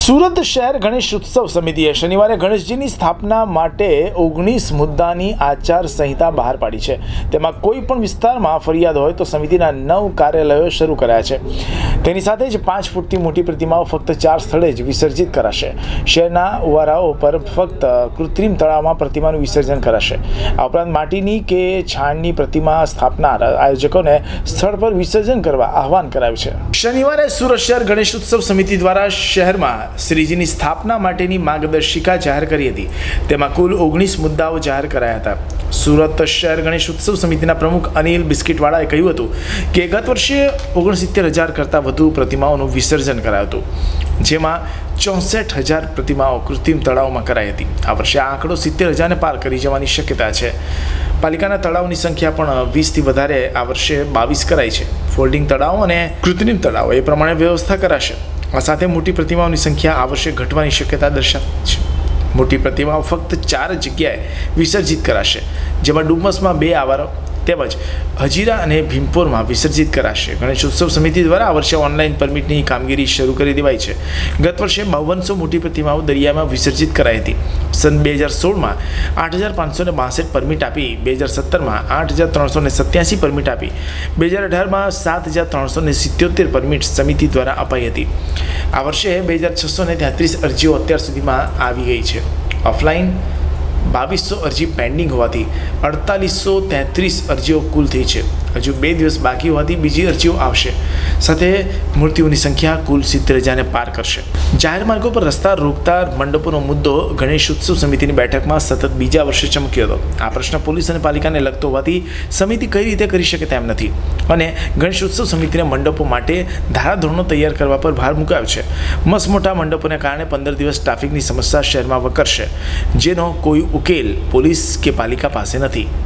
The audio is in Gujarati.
સુરત શહેર ગણેશ ઉત્સવ સમિતિએ શનિવારે ગણેશજીની સ્થાપના માટે 19 મુદ્દાની આચાર સંહિતા બહાર પાડી છે। તેમાં કોઈ પણ વિસ્તારમાં ફરિયાદ હોય તો સમિતિના 9 કાર્યાલયો શરૂ કરાયા છે। તેની સાથે જ 5 ફૂટથી મોટી પ્રતિમાઓ ફક્ત 4 સ્થળે જ વિસર્જિત કરાશે। શહેરના ઉવારાઓ પર ફક્ત કૃત્રિમ તળાવમાં પ્રતિમાનું વિસર્જન કરાશે। આ ઉપરાંત માટીની કે છાણની પ્રતિમા સ્થાપનાર આયોજકોને સ્થળ પર વિસર્જન કરવા આહવાન કરાયું છે। શનિવારે સુરત શહેર ગણેશ ઉત્સવ સમિતિ દ્વારા શહેરમાં શ્રીજીની સ્થાપના માટેની માર્ગદર્શિકા જાહેર કરી હતી। તેમાં કુલ 19 મુદ્દાઓ જાહેર કરાયા હતા। સુરત શહેર ગણેશ ઉત્સવ સમિતિના પ્રમુખ અનિલ બિસ્કિટવાળાએ કહ્યું હતું કે ગત વર્ષે 69,000 કરતાં વધુ પ્રતિમાઓનું વિસર્જન કરાયું હતું, જેમાં 64,000 પ્રતિમાઓ કૃત્રિમ તળાવમાં કરાઈ હતી। આ વર્ષે આ આંકડો 70,000ને પાર કરી જવાની શક્યતા છે। પાલિકાના તળાવની સંખ્યા પણ 20થી વધારે આ વર્ષે 22 કરાઈ છે। ફોલ્ડિંગ તળાવ અને કૃત્રિમ તળાવ એ પ્રમાણે વ્યવસ્થા કરાશે। આ સાથે મોટી પ્રતિમાઓની સંખ્યા આ વર્ષે ઘટવાની શક્યતા દર્શાવી છે। મોટી પ્રતિમાઓ ફક્ત 4 જગ્યાએ વિસર્જિત કરાશે, જેમાં ડુમસમાં 2 આવારો તેમજ હજીરા અને ભીમપોરમાં વિસર્જિત કરાશે। ગણેશ ઉત્સવ સમિતિ દ્વારા આ વર્ષે ઓનલાઈન પરમિટની કામગીરી શરૂ કરી દેવાઈ છે। ગત વર્ષે 5200 મોટી પ્રતિમાઓ દરિયામાં વિસર્જિત કરાઈ હતી। સન 2016માં 8,562 પરમિટ આપી, 2017માં 8,387 પરમિટ આપી, 2018માં 7,377 પરમિટ સમિતિ દ્વારા અપાઈ હતી। આ વર્ષે 2,633 અરજીઓ અત્યાર સુધીમાં આવી ગઈ છે। ઓફલાઈન 2200 અરજી પેન્ડિંગ હોવાથી 4,833 અરજીઓ કુલ થઈ છે। હજુ 2 દિવસ બાકી હોવાથી બીજી અરજીઓ આવશે। સાથે મૂર્તિઓની સંખ્યા કુલ 70,000ને પાર કરશે। જાહેર માર્ગો પર રસ્તા રોકતા મંડપોનો મુદ્દો ગણેશ ઉત્સવ સમિતિની બેઠકમાં સતત બીજા વર્ષે ચમક્યો હતો। આ પ્રશ્ન પોલીસ અને પાલિકાને લગતો હોવાથી સમિતિ કઈ રીતે કરી શકે તેમ નથી અને ગણેશ ઉત્સવ સમિતિને મંડપો માટે ધારાધોરણો તૈયાર કરવા પર ભાર મુકાયો છે। મસમોટા મંડપોને કારણે 15 દિવસ ટ્રાફિકની સમસ્યા શહેરમાં વકરશે, જેનો કોઈ ઉકેલ પોલીસ કે પાલિકા પાસે નથી।